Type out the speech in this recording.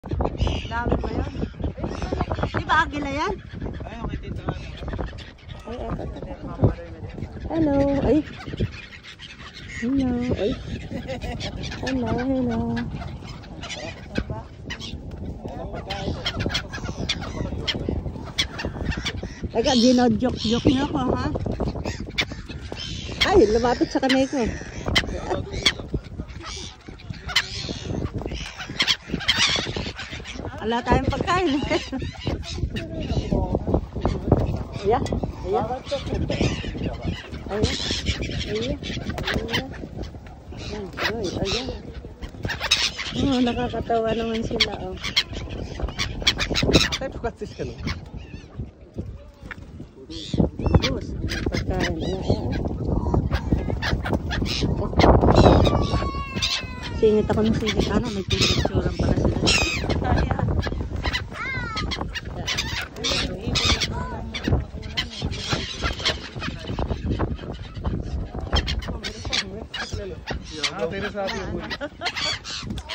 Dami ba yan? Di ba agila yan? Ay, okay dito. Ay, hello. Ay. Hello. Ay. Hello, hello. Teka, dinodjok-jok niyo ako, ha? Ay, lumapit sa kamay ko. Wala tayong pagkain. Ayan, ayan. Ayan, ayan. Ayan, ayan. Oh, nakakatawa naman sila, oh. Tayo pagkatis ka no? Bus, pagkain. Ayan, ayan. Singit ako ng singit. Ano, may picture-picturean pala sila. Ayan. Ah, pero sabi ko.